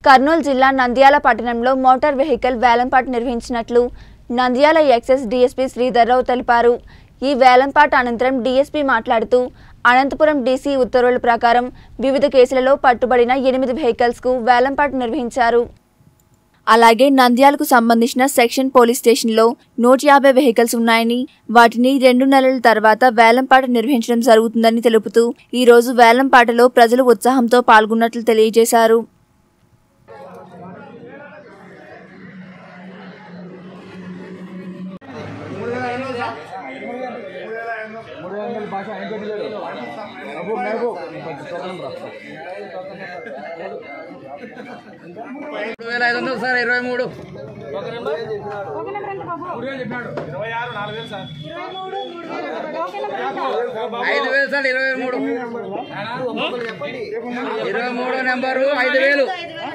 కర్నూలు జిల్లా నంద్యాల పట్టణంలో motor vehicle వేలంపాట నిర్వహించినట్లు నంద్యాల ఎక్సైజ్ డీఎస్పీ శ్రీధర్రావు తెలిపారు. ఈ వేలంపాట అనంతరం డీఎస్పీ మాట్లాడుతూ అనంతపురం డీసీ ఉత్తర్వుల ప్రకారం వివిధ కేసులలో పట్టుబడిన 8 వెహికల్స్ కు వేలంపాట నిర్వహించారు. అలాగే నంద్యాలకు సంబంధించిన సెక్షన్ పోలీస్ స్టేషన్లో 150 వెహికల్స్ ఉన్నాయని వాటిని 2 నెలల తర్వాత వేలంపాట నిర్వహించడం జరుగుతుందని తెలుపుతూ ఈ రోజు వేలంపాటలో ప్రజలు ఉత్సాహంతో పాల్గొన్నట్లు తెలియజేశారు. సార్ 23 5,000 సార్ 23 నెంబరు 5,000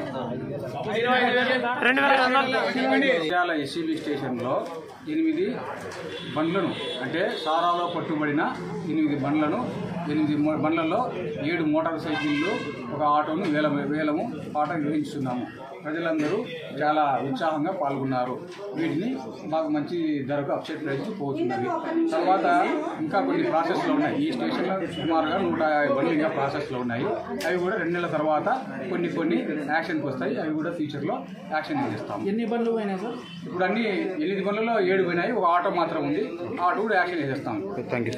ఎస్సీబీ స్టేషన్లో 8 బండ్లను అంటే సారాలో పట్టుబడిన 8 బండ్లను 8 బండ్లలో 7 మోటార్ సైకిళ్ళు ఒక ఆటోను వేలము పాట నిర్వహిస్తున్నాము. ప్రజలందరూ చాలా ఉత్సాహంగా పాల్గొన్నారు. వీటిని మాకు మంచి ధరకు అప్సెట్ ప్రైస్కి పోతున్నవి. తర్వాత ఇంకా కొన్ని ప్రాసెస్లో ఉన్నాయి. ఈ స్టేషన్లో సుమారుగా 150 బండ్లు ఇంకా ప్రాసెస్లో ఉన్నాయి. అవి కూడా 2 నెలల తర్వాత కొన్ని యాక్షన్కి వస్తాయి. అవి కూడా ఫ్యూచర్లో యాక్షన్ చేస్తాము. ఎన్ని బండ్లు పోయినాయి సార్? ఇప్పుడు అన్ని 8 బండ్లలో 7 పోయినాయి. ఒక ఆటో మాత్రం ఉంది. ఆటో కూడా యాక్షన్ చేస్తాము. Thank you.